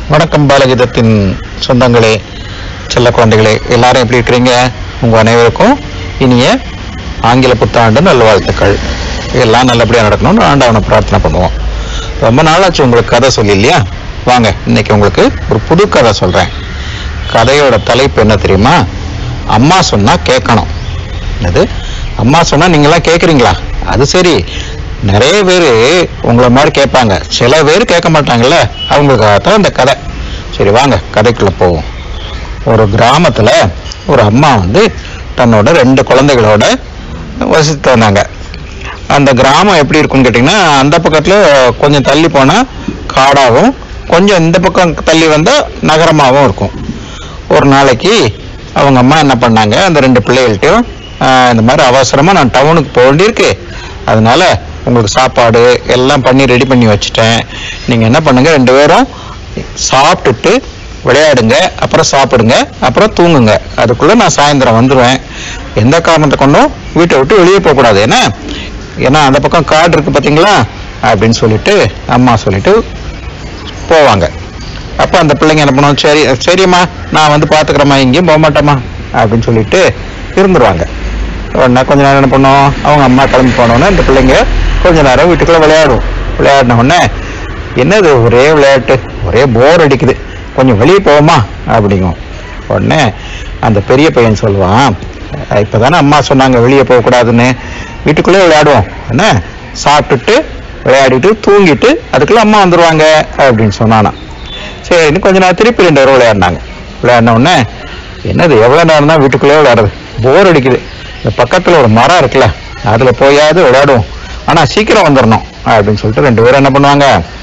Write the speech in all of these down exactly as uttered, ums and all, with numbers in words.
வணக்கம் பாலகீதத்தின் சொந்தங்களே, செல்ல குழந்தைகளே, எல்லாரும் எப்படி இருக்கிறீங்க? உங்க அனைவருக்கும் இனிய ஆங்கில புத்தாண்டு நல்வாழ்த்துக்கள். எல்லாம் நல்லபடியா நடக்கணும்னு ஆண்டவனை பிரார்த்தனை பண்ணுவோம். ரொம்ப நாளாச்சு உங்களுக்கு கதை சொல்லி இல்லையா? வாங்க, இன்னைக்கு உங்களுக்கு ஒரு புது கதை சொல்றேன். கதையோட தலைப்பு என்ன தெரியுமா? அம்மா சொன்னா கேட்கணும். அது அம்மா சொன்னா நீங்களாம் கேட்குறீங்களா? அது சரி, நிறைய பேர் உங்களை மாதிரி கேட்பாங்க, சில பேர் கேட்க மாட்டாங்கல்ல, அவங்களுக்காகத்தான் இந்த கதை. சரி வாங்க கதைக்குள்ள போவோம். ஒரு கிராமத்துல ஒரு அம்மா வந்து தன்னோட ரெண்டு குழந்தைகளோட வசித்து வந்தாங்க. அந்த கிராமம் எப்படி இருக்குன்னு கேட்டீங்கன்னா, அந்த பக்கத்துல கொஞ்சம் தள்ளி போனா காடாகவும், கொஞ்சம் இந்த பக்கம் தள்ளி வந்தா நகரமாகவும் இருக்கும். ஒரு நாளைக்கு அவங்க அம்மா என்ன பண்ணாங்க, அந்த ரெண்டு பிள்ளைகள்ட்டையும் இந்த மாதிரி அவசரமா நான் டவுனுக்கு போக வேண்டியிருக்கு, அதனால உங்களுக்கு சாப்பாடு எல்லாம் பண்ணி ரெடி பண்ணி வச்சுட்டேன், நீங்க என்ன பண்ணுங்க, ரெண்டு பேரும் சாப்பிட்டுட்டு விளையாடுங்க, அப்புறம் சாப்பிடுங்க, அப்புறம் தூங்குங்க, அதுக்குள்ள நான் சாயந்தரம் வந்துடுவேன். எந்த காரணத்தை கொண்டும் வீட்டை விட்டு வெளியே போக கூடாது, ஏன்னா ஏன்னா அந்த பக்கம் காடு இருக்கு பாத்தீங்களா அப்படின்னு சொல்லிட்டு அம்மா சொல்லிட்டு போவாங்க. அப்ப அந்த பிள்ளைங்க என்ன பண்ணுவோம், சரி சரியம்மா நான் வந்து பாத்துக்கிறேம்மா, எங்கேயும் போக மாட்டேம்மா அப்படின்னு சொல்லிட்டு இருந்துருவாங்க. உடனே கொஞ்ச நேரம் என்ன பண்ணுவோம், அவங்க அம்மா கிளம்பி போனோடனே இந்த பிள்ளைங்க கொஞ்ச நேரம் வீட்டுக்குள்ள விளையாடும். விளையாடின உடனே என்னது ஒரே விளையாட்டு, ஒரே போர் அடிக்குது, கொஞ்சம் வெளியே போவோமா அப்படிங்கும். உடனே அந்த பெரிய பையன் சொல்லுவான், இப்பதானே அம்மா சொன்னாங்க வெளியே போகக்கூடாதுன்னு, வீட்டுக்குள்ளே விளையாடுவோம், என்ன சாப்பிட்டுட்டு விளையாடிட்டு தூங்கிட்டு அதுக்குள்ள அம்மா வந்துருவாங்க அப்படின்னு சொன்னானா. சரி கொஞ்ச நேரம் திருப்பி ரெண்டு பேரும் விளையாடினாங்க. விளையாடின உடனே என்னது எவ்வளவு நேரம் தான் வீட்டுக்குள்ளே விளையாடுறது, போர் அடிக்குது, இந்த பக்கத்துல ஒரு மரம் இருக்குல்ல அதுல போயாவது விளையாடுவோம், ஆனா சீக்கிரம் வந்துடணும் அப்படின்னு சொல்லிட்டு ரெண்டு பேரும் என்ன பண்ணுவாங்க,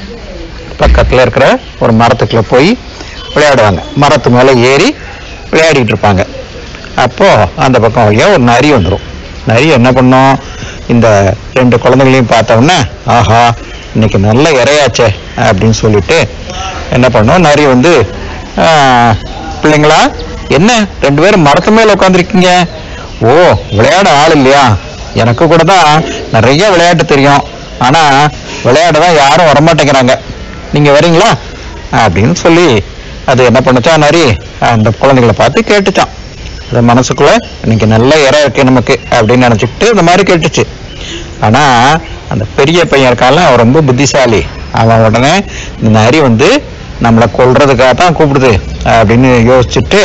பக்கத்துல இருக்கிற ஒரு மரத்துக்குள்ள போய் விளையாடுவாங்க. மரத்து மேல ஏறி விளையாடிட்டு இருப்பாங்க. அப்போ அந்த பக்கம் வழியா ஒரு நரி வந்துடும். நரி என்ன பண்ணும், இந்த ரெண்டு குழந்தைகளையும் பார்த்த உடனே ஆஹா இன்னைக்கு நல்ல இறையாச்சே அப்படின்னு சொல்லிட்டு என்ன பண்ணும், நரி வந்து பிள்ளைங்களா என்ன ரெண்டு பேரும் மரத்து மேல உட்காந்துருக்கீங்க, ஓ விளையாட ஆள் இல்லையா, எனக்கு கூட தான் நிறைய விளையாட்டு தெரியும், ஆனா விளையாட தான் யாரும் வரமாட்டேங்கிறாங்க, நீங்க வரீங்களா அப்படின்னு சொல்லி அது என்ன பண்ணுச்சா, நரி அந்த குழந்தைகளை பார்த்து கேட்டுச்சான். அது மனசுக்குள்ள இன்னைக்கு நல்ல இறை இருக்கு நமக்கு அப்படின்னு நினைச்சுக்கிட்டு இந்த மாதிரி கேட்டுச்சு. ஆனா அந்த பெரிய பையன் இருக்கால அவன் ரொம்ப புத்திசாலி. அவன் உடனே இந்த நரி வந்து நம்மளை கொல்றதுக்காக தான் கூப்பிடுது அப்படின்னு யோசிச்சுட்டு,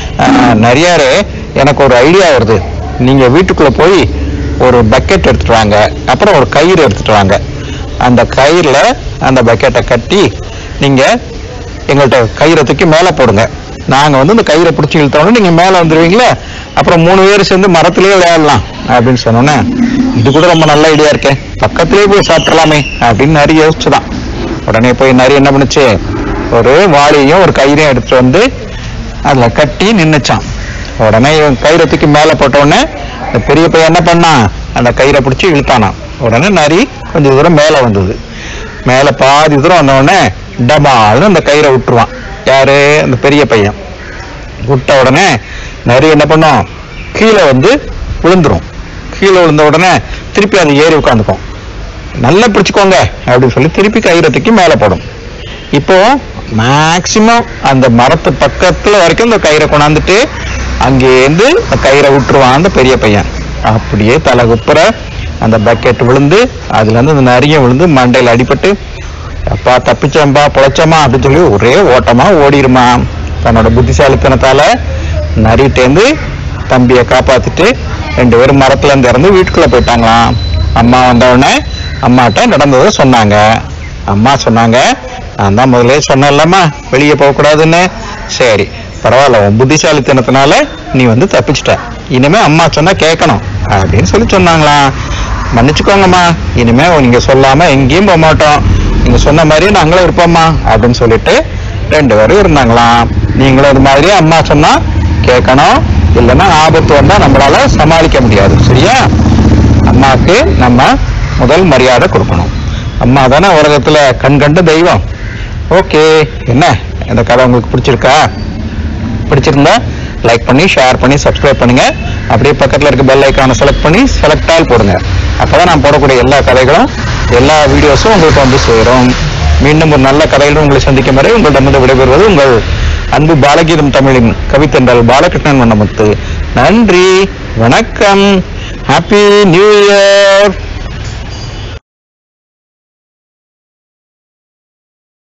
நிறையாரு எனக்கு ஒரு ஐடியா வருது, நீங்க வீட்டுக்குள்ள போய் ஒரு பக்கெட் எடுத்துட்டு வாங்க, அப்புறம் ஒரு கயிறு எடுத்துட்டு வாங்க, அந்த கயிறுல அந்த பக்கெட்டை கட்டி நீங்க எங்கள்கிட்ட கயிறை தூக்கி மேல போடுங்க, நாங்க வந்து இந்த கயிறை பிடிச்சி இழுத்தோட நீங்க மேல வந்துருவீங்களே, அப்புறம் மூணு பேர் சேர்ந்து மரத்திலேயே விளையாடலாம் அப்படின்னு சொன்னோன்னே இது கூட ரொம்ப நல்ல ஐடியா இருக்கே, பக்கத்திலேயே போய் சாப்பிடலாமே அப்படின்னு நிறைய யோசிச்சுதான். உடனே போய் நிறைய என்ன பண்ணுச்சு, ஒரு வாளியையும் ஒரு கயிறையும் எடுத்துட்டு வந்து அதுல கட்டி நின்னுச்சான். உடனே இவன் கயிறை தூக்கி மேல போட்ட உடனே இந்த பெரிய பையன் என்ன பண்ணான், அந்த கயிறை பிடிச்சி இழுத்தானான். உடனே நரி கொஞ்சம் தூரம் மேல வந்தது. மேல பாதி தூரம் வந்த உடனே டபால்னு அந்த கயிறை விட்டுருவான். யாரு, அந்த பெரிய பையன். விட்ட உடனே நரி என்ன பண்ணும், கீழே வந்து விழுந்துரும். கீழே விழுந்த உடனே திருப்பி அது ஏறி உட்காந்துக்கும். நல்லா பிடிச்சுக்கோங்க அப்படின்னு சொல்லி திருப்பி கயிறை தூக்கி மேல போடும். இப்போ மேக்சிமம் அந்த மரத்து பக்கத்துல வரைக்கும் இந்த கயிறை கொண்டாந்துட்டு அங்கேருந்து அந்த கயிறை விட்டுருவான் அந்த பெரிய பையன். அப்படியே தலை குப்புற அந்த பக்கெட் விழுந்து அதுல இருந்து அந்த நரிய விழுந்து மண்டையில அடிபட்டு, அப்பா தப்பிச்சம்பா பொழைச்சமா அப்படின்னு சொல்லி ஒரே ஓட்டமா ஓடிடுமா. தன்னோட புத்திசாலித்தனத்தால நரிட்டேந்து தம்பியை காப்பாத்திட்டு ரெண்டு பேரும் மரத்துல இருந்து இறந்து வீட்டுக்குள்ள போயிட்டாங்களாம். அம்மா வந்த உடனே அம்மாட்ட நடந்ததை சொன்னாங்க. அம்மா சொன்னாங்க, நான் தான் முதலே சொன்னேன்லம்மா வெளியே போக கூடாதுன்னு, சரி பரவாயில்ல உன் புத்திசாலித்தனத்தினால நீ வந்து தப்பிச்சிட்ட, இனிமே அம்மா சொன்னா கேட்கணும் அப்படின்னு சொல்லி சொன்னாங்களாம். மன்னிச்சுக்கோங்கம்மா, இனிமே நீங்க சொல்லாம எங்கேயும் போக மாட்டோம், நீங்க சொன்ன மாதிரியே நாங்களும் இருப்போம்மா அப்படின்னு சொல்லிட்டு ரெண்டு பேரும் இருந்தாங்களாம். நீங்களும் இது மாதிரியே அம்மா சொன்னா கேட்கணும், இல்லைன்னா ஆபத்து வந்தா நம்மளால சமாளிக்க முடியாது, சரியா? அம்மாவுக்கு நம்ம முதல் மரியாதை கொடுக்கணும். அம்மா தானே உலகத்துல கண் கண்ட தெய்வம். ஓகே, என்ன இந்த கதை உங்களுக்கு பிடிச்சிருக்கா? பிடிச்சிருந்தா லைக் பண்ணி ஷேர் பண்ணி சப்ஸ்கிரைப் பண்ணுங்க. அப்படியே பக்கத்துல இருக்க பெல் ஐக்கானை செலக்ட் பண்ணி செலக்ட் ஆல் போடுங்க. அப்பதான் நான் போடக்கூடிய எல்லா கதைகளும் எல்லா வீடியோஸும் உங்களுக்கு வந்து சேரும். மீண்டும் ஒரு நல்ல கதையுடன் உங்களை சந்திக்கும் வரை உங்களிடமிருந்து விடைபெறுவது உங்கள் அன்பு பாலகீதம் தமிழின் கவித்தென்றல் பாலகிருஷ்ணன் வண்ணமுத்து. நன்றி, வணக்கம், ஹாப்பி நியூ இயர்.